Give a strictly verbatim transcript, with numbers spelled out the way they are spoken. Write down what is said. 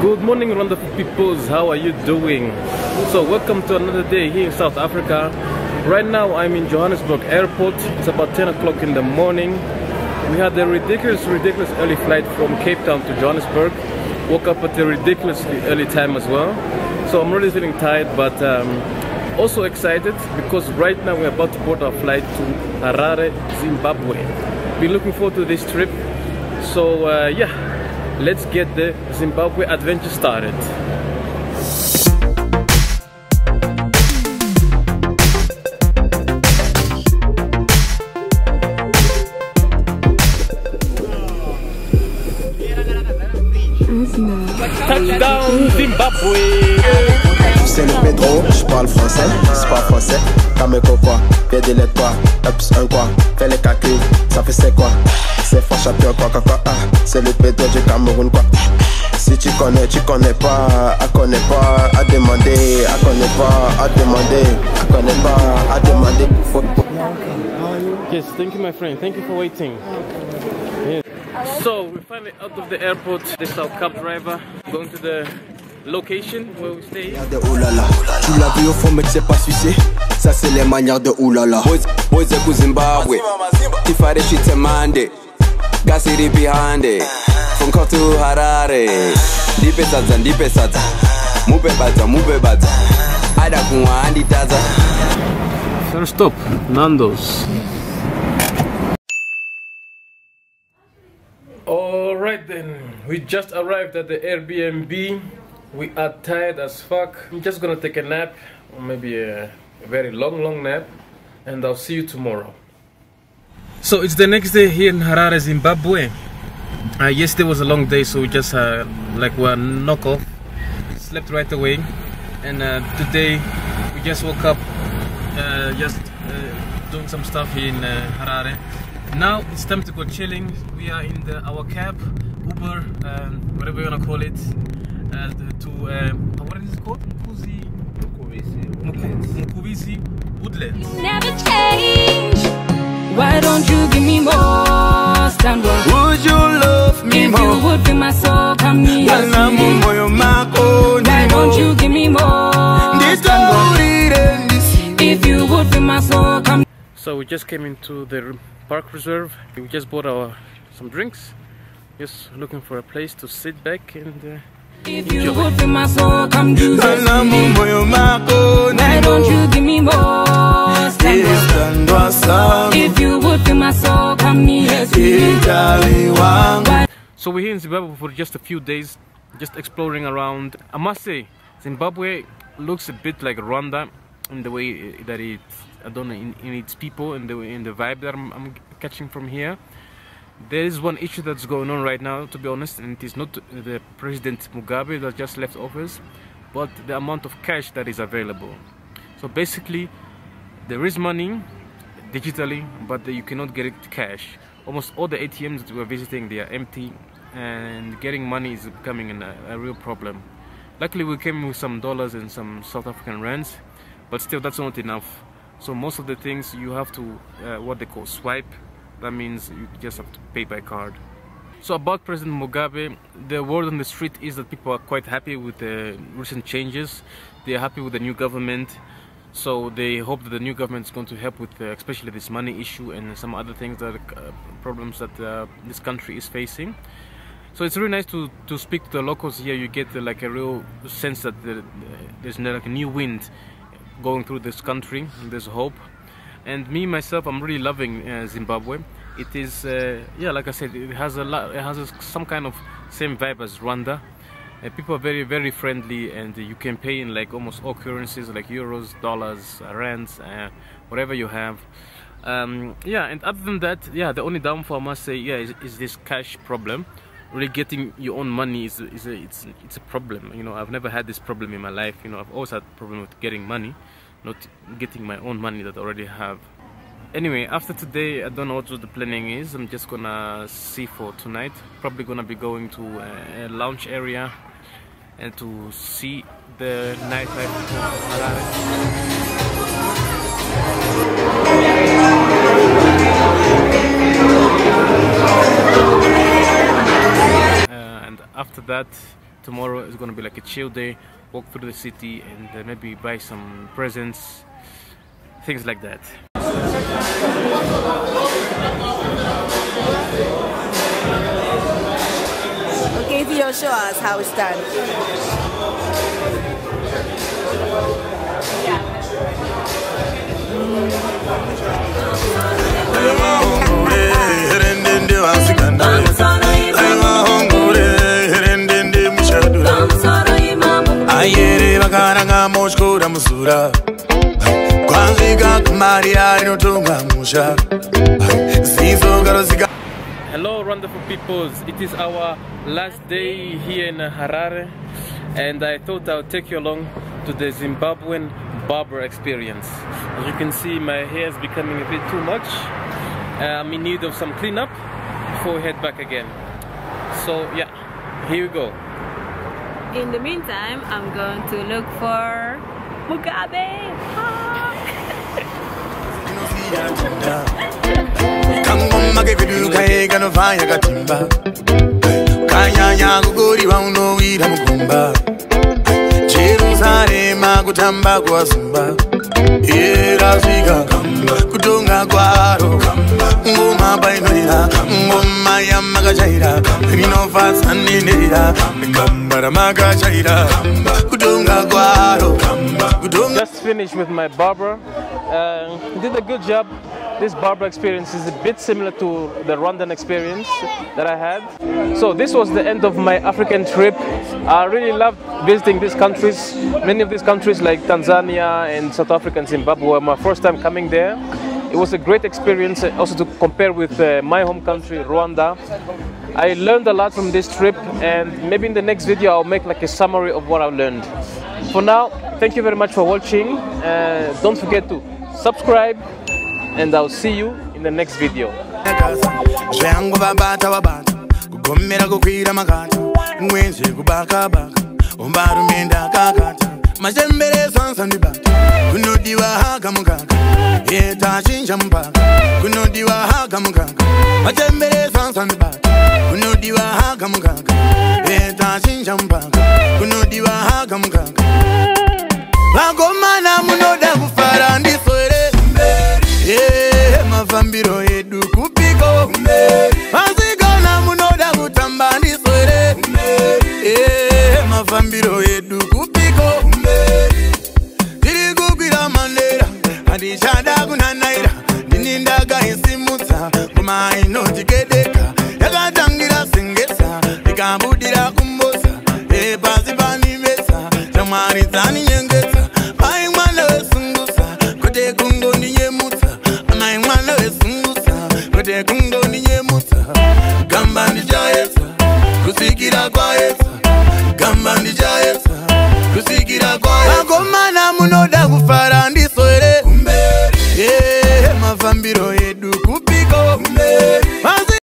Good morning, wonderful peoples. How are you doing? So welcome to another day here in South Africa. Right now I'm in Johannesburg airport. It's about ten o'clock in the morning. We had a ridiculous ridiculous early flight from Cape Town to Johannesburg. Woke up at a ridiculously early time as well. So I'm really feeling tired, but um, also excited because right now we're about to board our flight to Harare, Zimbabwe. Been looking forward to this trip. So uh, yeah, let's get the Zimbabwe adventure started. Touchdown Zimbabwe. C'est le Pedro, je parle français, c'est pas français. T'as mes quoi, fais des lettres quoi, ups un quoi, fais les calculs, ça fait c'est quoi. C'est fort champion quoi quoi quoi, ah, c'est le Pedro du Cameroun quoi. Si tu connais, tu connais pas, à connaît pas, à demander, à connaît pas, à demander, à connaît pas, à demander. Yes, thank you my friend, thank you for waiting. Yes. So we're finally out of the airport. This is our cab driver going to the location where we stay. De oulala, tu l'as vu au fond mais tu sais pas sucer. Ça c'est les manières de oulala. Boys de Zimbabwe, Tifare shit mande, Gasiri behind it. From Kota to Harare, Dipe Saza, Dipe Saza, Mube Baza, Mube Baza, Ada Kuwa Andi Taza. First stop, Nando's. Alright then, we just arrived at the Airbnb. We are tired as fuck. I'm just gonna take a nap, or maybe a, a very long long nap, and I'll see you tomorrow. So it's the next day here in Harare, Zimbabwe. Uh, yesterday was a long day, so we just uh, like were knock off, slept right away, and uh, today we just woke up, uh, just uh, doing some stuff here in uh, Harare. Now it's time to go chilling. We are in the, our cab, Uber, um, whatever you wanna call it, uh, to uh, what is it called? Mukuzi, Mukuzi Woodlands. Never change. Why don't you give me more? Stand up. Would you love me if more? If you would feel my soul, come here. Why don't you give me more? Stand up. If you would feel my soul, come. So we just came into the park reserve. We just bought our some drinks. Just looking for a place to sit back and uh, if you would feel my soul, come do this. Why don't you give me more? Stand up. If you would feel my soul, come here. So we're here in Zimbabwe for just a few days, just exploring around. I must say, Zimbabwe looks a bit like Rwanda in the way that it, I don't know, in, in its people and the in the vibe that I'm, I'm catching from here. There is one issue that's going on right now, to be honest, and it is not the President Mugabe that just left office, but the amount of cash that is available. So basically, there is money digitally, but you cannot get it cash. Almost all the A T Ms that we're visiting, they are empty, and getting money is becoming an, a real problem. Luckily, we came with some dollars and some South African rands, but still, that's not enough. So most of the things you have to, uh, what they call swipe. That means you just have to pay by card. So about President Mugabe, the word on the street is that people are quite happy with the recent changes. They are happy with the new government. So they hope that the new government is going to help with uh, especially this money issue and some other things that uh, problems that uh, this country is facing. So it's really nice to, to speak to the locals here. You get uh, like a real sense that the, uh, there's like a new wind going through this country. There's hope. And me myself, I'm really loving uh, Zimbabwe. It is, uh, yeah, like I said, it has a lot, it has a, some kind of same vibe as Rwanda. Uh, people are very, very friendly, and uh, you can pay in like almost all currencies, like euros, dollars, rands, uh, whatever you have. Um, yeah, and other than that, yeah, the only downfall I must say, yeah, is, is this cash problem. Really getting your own money is, is a, it's, it's a problem. You know, I've never had this problem in my life. You know, I've always had a problem with getting money, not getting my own money that I already have. Anyway, after today, I don't know what the planning is. I'm just gonna see for tonight. Probably gonna be going to a, a lounge area and to see the nightlife of Harare. Uh, and after that, tomorrow is gonna be like a chill day, walk through the city and uh, maybe buy some presents, things like that. Okay, Theo, show us how it's done. Hello wonderful peoples, it is our last day here in Harare and I thought I would take you along to the Zimbabwean barber experience. As you can see, my hair is becoming a bit too much. I'm in need of some cleanup before we head back again. So yeah, here we go. In the meantime, I'm going to look for Mugabe. Jerusalem kutamba kwa Zimba era zviga kutonga kwaro ngoma painoira ngoma yamakachaira rinofasa nenderera ngambara makachaira kutonga kwaro. Just finished with my barber. Uh, he did a good job. This barber experience is a bit similar to the Rwandan experience that I had. So this was the end of my African trip. I really loved visiting these countries. Many of these countries like Tanzania and South Africa and Zimbabwe were my first time coming there. It was a great experience also to compare with uh, my home country, Rwanda. I learned a lot from this trip and maybe in the next video I'll make like a summary of what I learned. For now, thank you very much for watching. Uh, don't forget to subscribe and I'll see you in the next video. Mafambiro edu kupiko masikana munoda kutamba ndiswere eh mafambiro edu kupiko tiri kukwira mandera andichada kunanaira ndinindaga isimutsa koma inotikedeka yakatangira sengesa ikambudira kumbosa eh pasi panimesa chamwari dzani nyengesa.